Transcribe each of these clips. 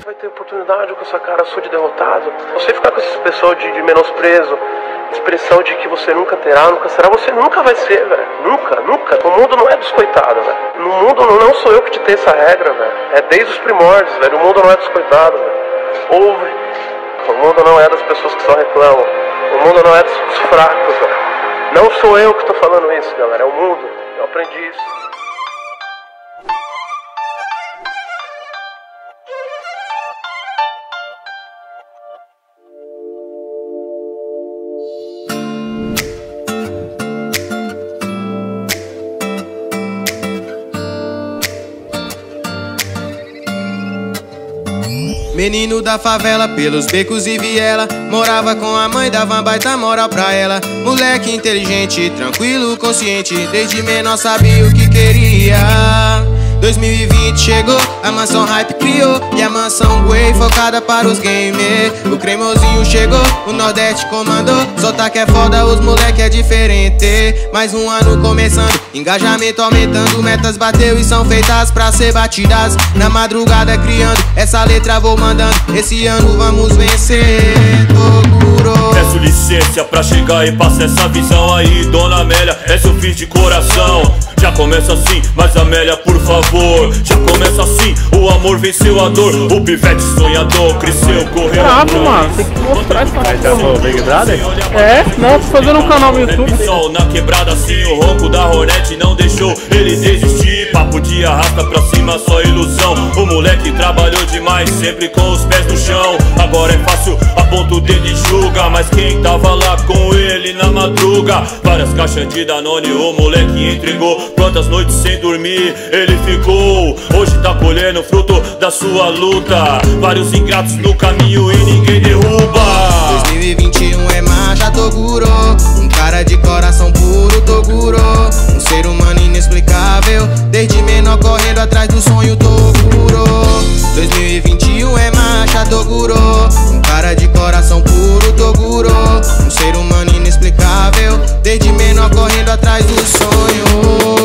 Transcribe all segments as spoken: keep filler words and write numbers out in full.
Você vai ter oportunidade com essa cara sua de derrotado. Você ficar com esse pessoal de, de menosprezo, expressão de que você nunca terá, nunca será, você nunca vai ser, velho. Nunca, nunca. O mundo não é dos coitados, velho. No mundo não sou eu que te tenho essa regra, velho. É desde os primórdios, velho. O mundo não é dos coitados, velho. Ouve. O mundo não é das pessoas que só reclamam. O mundo não é dos, dos fracos, velho. Não sou eu que tô falando isso, galera. É o mundo. Eu aprendi isso. Menino da favela, pelos becos e viela, morava com a mãe, dava uma baita moral pra ela. Moleque inteligente, tranquilo, consciente, desde menor sabia o que queria. dois mil e vinte chegou, a mansão Hype criou, e a mansão Way focada para os gamers. O cremosinho chegou, o Nordeste comandou, sotaque é foda, os moleque é diferente. Mais um ano começando, engajamento aumentando, metas bateu e são feitas pra ser batidas. Na madrugada criando, essa letra vou mandando, esse ano vamos vencer. Toguro. Peço licença pra chegar e passar essa visão aí, Dona Amélia, é seu filho de coração. Já começa assim, mas Amélia, por favor. Já começa assim, o amor venceu a dor. O pivete sonhador cresceu, correu. Bravo, mano, tem que mostrar essa Aí já falou Big Brother? É, não, tô fazendo um canal no YouTube. Sol na quebrada assim, o ronco da Hornet não deixou ele desistir. Papo de arrasta pra cima, só ilusão. O moleque trabalhou demais, sempre com os pés no chão. Agora é fácil, aponta o dedo e julga, mas quem tava lá com ele na madruga? Várias caixas de Danone, o moleque entregou. Quantas noites sem dormir ele ficou. Hoje tá colhendo fruto da sua luta. Vários ingratos no caminho e ninguém derruba. dois mil e vinte e um é marcha, Toguro. Um cara de coração puro, Toguro. Um ser humano inexplicável, desde menor correndo atrás do sonho, Toguro. dois mil e vinte e um é marcha, Toguro. Um cara de coração puro, Toguro. Um ser humano inexplicável, desde menor correndo atrás do sonho.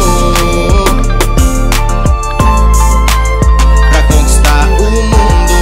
Pra conquistar o mundo.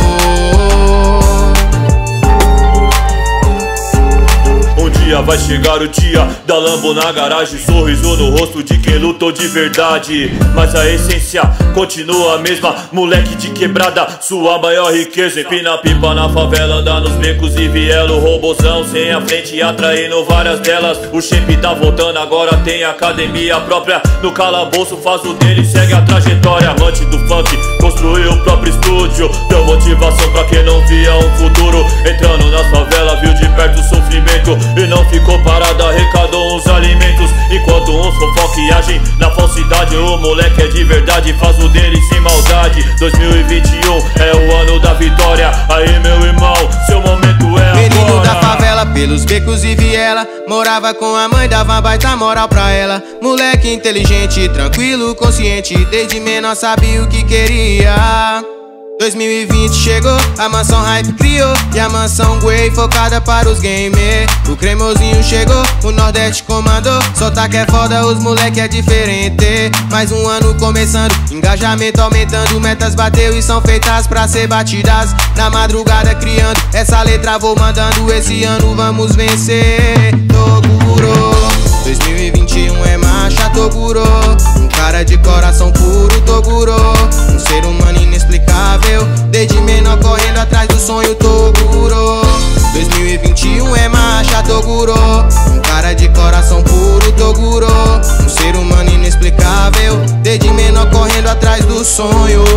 Um dia vai chegar o dia da Lambo na garagem, sorriso no rosto de quem lutou de verdade. Mas a essência continua a mesma, moleque de quebrada, sua maior riqueza. Empina pipa na favela, anda nos becos e viela. O robozão sem a frente atraindo várias delas. O shape tá voltando, agora tem academia própria. No calabouço faz o dele, segue a trajetória. Amante do funk, construiu o próprio estúdio. Deu motivação pra quem não via um futuro. Entrando na favela, viu de perto o sofrimento e não ficou parado, arrecadou uns alimentos. Enquanto uns fofocam e agem na falsidade, o moleque é de verdade, faz o dele sem maldade. dois mil e vinte e um é o ano da vitória. Aí meu irmão, seu momento é agora. Menino da favela, pelos becos e viela, morava com a mãe, dava uma baita moral pra ela. Moleque inteligente, tranquilo, consciente, desde menor sabia o que queria. dois mil e vinte chegou, a mansão Hype criou, e a mansão Way focada para os gamers. O cremosinho chegou, o Nordeste comandou, sotaque é foda, os moleque é diferente. Mais um ano começando, engajamento aumentando, metas bateu e são feitas pra ser batidas. Na madrugada criando, essa letra vou mandando, esse ano vamos vencer. Toguro. dois mil e vinte e um é marcha, Toguro. Um cara de coração puro, Toguro. Um ser humano inexplicável, desde menor correndo atrás do sonho, Toguro. dois mil e vinte e um é marcha, Toguro. Um cara de coração puro, Toguro. Um ser humano inexplicável, desde menor correndo atrás do sonho.